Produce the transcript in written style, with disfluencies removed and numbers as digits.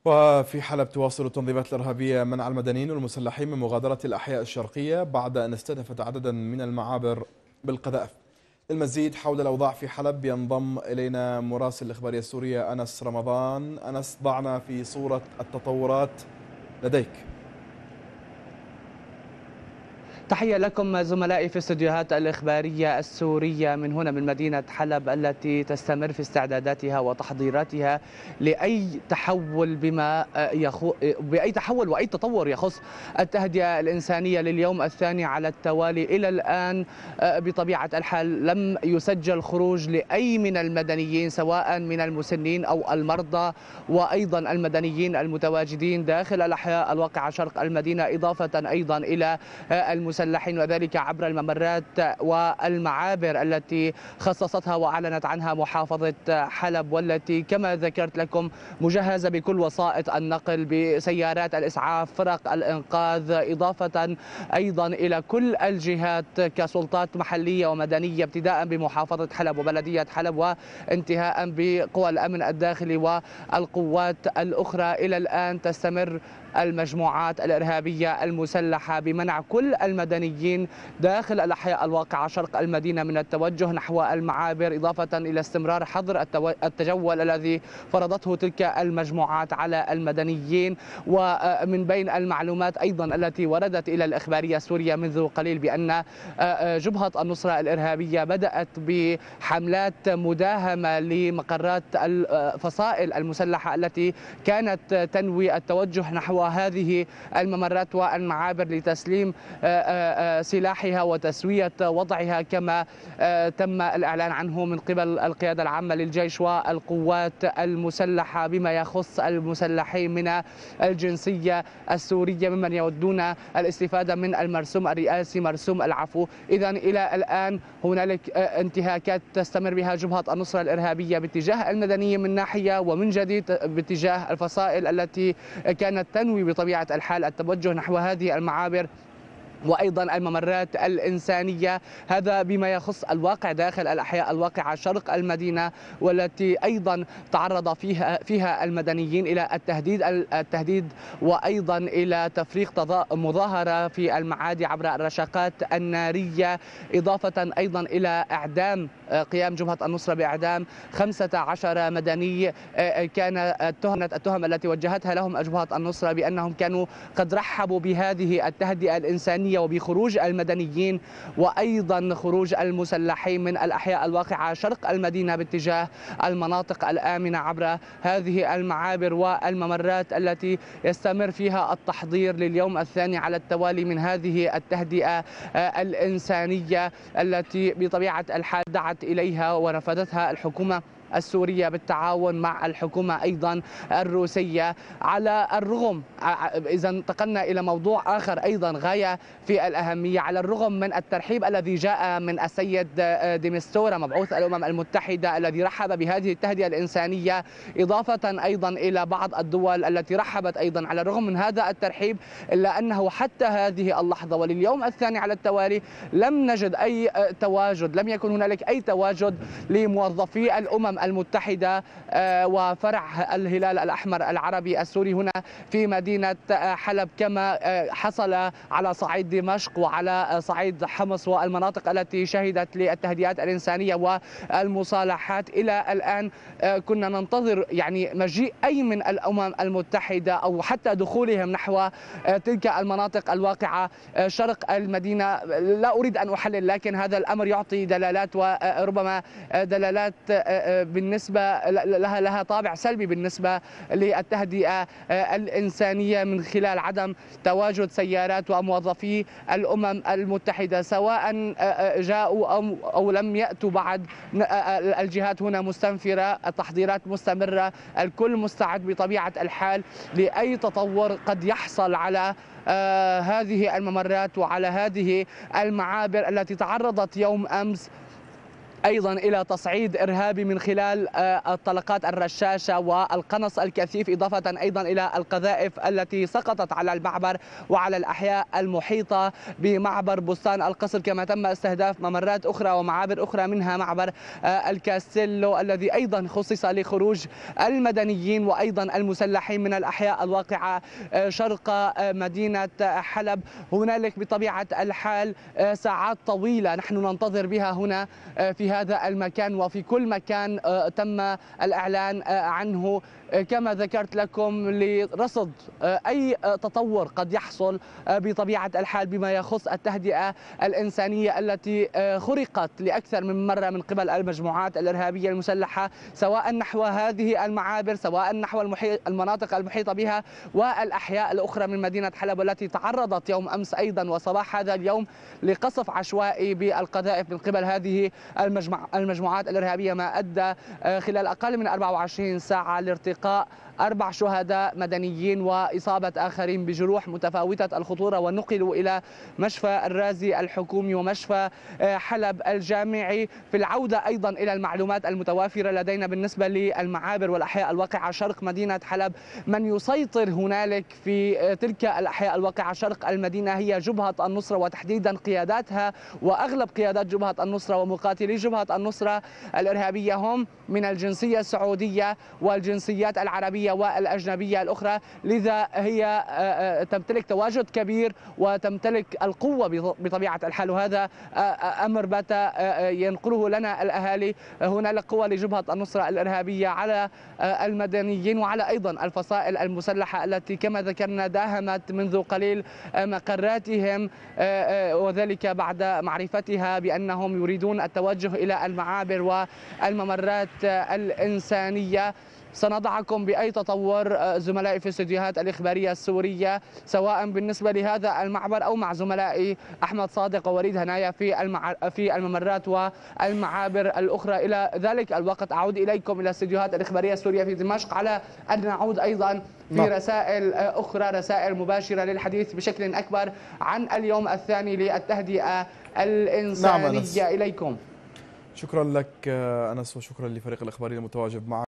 وفي حلب تواصل التنظيمات الإرهابية منع المدنيين والمسلحين من مغادرة الأحياء الشرقية بعد أن استهدفت عددا من المعابر بالقذائف. للمزيد حول الأوضاع في حلب ينضم إلينا مراسل الإخبارية السورية أنس رمضان. أنس، ضعنا في صورة التطورات لديك. تحية لكم زملائي في استديوهات الإخبارية السورية من هنا من مدينة حلب التي تستمر في استعداداتها وتحضيراتها لأي تحول بأي تحول وأي تطور يخص التهدئة الإنسانية لليوم الثاني على التوالي. إلى الآن بطبيعة الحال لم يسجل خروج لأي من المدنيين سواء من المسنين أو المرضى وأيضا المدنيين المتواجدين داخل الأحياء الواقعة شرق المدينة، إضافة أيضا إلى المسلحين، وذلك عبر الممرات والمعابر التي خصصتها وأعلنت عنها محافظة حلب، والتي كما ذكرت لكم مجهزة بكل وسائط النقل بسيارات الإسعاف، فرق الإنقاذ، إضافة أيضا إلى كل الجهات كسلطات محلية ومدنية، ابتداء بمحافظة حلب وبلدية حلب وانتهاء بقوى الأمن الداخلي والقوات الأخرى. إلى الآن تستمر المجموعات الإرهابية المسلحة بمنع كل المدنيين داخل الأحياء الواقعة شرق المدينة من التوجه نحو المعابر، إضافة إلى استمرار حظر التجول الذي فرضته تلك المجموعات على المدنيين. ومن بين المعلومات أيضا التي وردت إلى الإخبارية السورية منذ قليل بأن جبهة النصرة الإرهابية بدأت بحملات مداهمة لمقرات الفصائل المسلحة التي كانت تنوي التوجه نحو هذه الممرات والمعابر لتسليم سلاحها وتسوية وضعها كما تم الإعلان عنه من قبل القيادة العامة للجيش والقوات المسلحة بما يخص المسلحين من الجنسية السورية ممن يودون الاستفادة من المرسوم الرئاسي مرسوم العفو. إذن إلى الآن هنالك انتهاكات تستمر بها جبهة النصرة الإرهابية باتجاه المدنيين من ناحية، ومن جديد باتجاه الفصائل التي كانت تنوي بطبيعة الحال التوجه نحو هذه المعابر وأيضا الممرات الإنسانية. هذا بما يخص الواقع داخل الأحياء الواقعة شرق المدينة، والتي أيضا تعرض فيها المدنيين إلى التهديد وأيضا إلى تفريق مظاهرة في المعادي عبر الرشقات النارية، إضافة أيضا إلى إعدام قيام جبهة النصرة بإعدام 15 مدني. كانت التهم التي وجهتها لهم جبهة النصرة بأنهم كانوا قد رحبوا بهذه التهدئة الإنسانية وبخروج المدنيين وأيضا خروج المسلحين من الأحياء الواقعة شرق المدينة باتجاه المناطق الآمنة عبر هذه المعابر والممرات التي يستمر فيها التحضير لليوم الثاني على التوالي من هذه التهدئة الإنسانية التي بطبيعة الحال دعت إليها ورفضتها الحكومة السورية بالتعاون مع الحكومة أيضا الروسية. على الرغم، إذا انتقلنا إلى موضوع آخر أيضا غاية في الأهمية، على الرغم من الترحيب الذي جاء من السيد ديمستورا مبعوث الأمم المتحدة الذي رحب بهذه التهدئة الإنسانية، إضافة أيضا إلى بعض الدول التي رحبت أيضا، على الرغم من هذا الترحيب إلا أنه حتى هذه اللحظة ولليوم الثاني على التوالي لم نجد أي تواجد، لم يكن هنالك أي تواجد لموظفي الأمم المتحدة وفرع الهلال الأحمر العربي السوري هنا في مدينة حلب، كما حصل على صعيد دمشق وعلى صعيد حمص والمناطق التي شهدت للتهدئات الإنسانية والمصالحات. إلى الآن كنا ننتظر يعني مجيء أي من الأمم المتحدة أو حتى دخولهم نحو تلك المناطق الواقعة شرق المدينة. لا أريد أن أحلل، لكن هذا الأمر يعطي دلالات وربما دلالات بالنسبة لها طابع سلبي بالنسبة للتهدئة الإنسانية من خلال عدم تواجد سيارات وموظفي الأمم المتحدة، سواء جاءوا أو لم يأتوا بعد. الجهات هنا مستنفرة، التحضيرات مستمرة، الكل مستعد بطبيعة الحال لأي تطور قد يحصل على هذه الممرات وعلى هذه المعابر التي تعرضت يوم أمس أيضا إلى تصعيد إرهابي من خلال الطلقات الرشاشة والقنص الكثيف، إضافة أيضا إلى القذائف التي سقطت على المعبر وعلى الأحياء المحيطة بمعبر بستان القصر، كما تم استهداف ممرات أخرى ومعابر أخرى منها معبر الكاستيلو الذي أيضا خصص لخروج المدنيين وأيضا المسلحين من الأحياء الواقعة شرق مدينة حلب. هنالك بطبيعة الحال ساعات طويلة نحن ننتظر بها هنا في هذا المكان وفي كل مكان تم الإعلان عنه، كما ذكرت لكم، لرصد أي تطور قد يحصل بطبيعة الحال بما يخص التهدئة الإنسانية التي خرقت لأكثر من مرة من قبل المجموعات الإرهابية المسلحة، سواء نحو هذه المعابر، سواء نحو المناطق المحيطة بها والأحياء الأخرى من مدينة حلب، والتي تعرضت يوم أمس أيضا وصباح هذا اليوم لقصف عشوائي بالقذائف من قبل هذه المجموعات الإرهابية، ما أدى خلال أقل من 24 ساعة لارتقاء 4 شهداء مدنيين وإصابة آخرين بجروح متفاوتة الخطورة، ونقلوا إلى مشفى الرازي الحكومي ومشفى حلب الجامعي. في العودة أيضا إلى المعلومات المتوافرة لدينا بالنسبة للمعابر والأحياء الواقعة شرق مدينة حلب، من يسيطر هنالك في تلك الأحياء الواقعة شرق المدينة هي جبهة النصرة، وتحديدا قياداتها وأغلب قيادات جبهة النصرة ومقاتلي جبهة النصرة الإرهابية هم من الجنسية السعودية والجنسيات العربية والأجنبية الأخرى، لذا هي تمتلك تواجد كبير وتمتلك القوة بطبيعة الحال، وهذا أمر بات ينقله لنا الأهالي. هنالك قوة لجبهة النصرة الإرهابية على المدنيين وعلى أيضا الفصائل المسلحة التي كما ذكرنا داهمت منذ قليل مقراتهم، وذلك بعد معرفتها بأنهم يريدون التوجه إلى المعابر والممرات الإنسانية. سنضعكم بأي تطور زملائي في الاستديوهات الإخبارية السورية، سواء بالنسبة لهذا المعبر أو مع زملائي أحمد صادق ووليد هنايا في الممرات والمعابر الأخرى. إلى ذلك الوقت أعود إليكم إلى الاستديوهات الإخبارية السورية في دمشق، على أن نعود أيضا في رسائل أخرى، رسائل مباشرة للحديث بشكل أكبر عن اليوم الثاني للتهدئة الإنسانية. إليكم. شكرا لك أنس، وشكرا لفريق الإخباري المتواجد معك.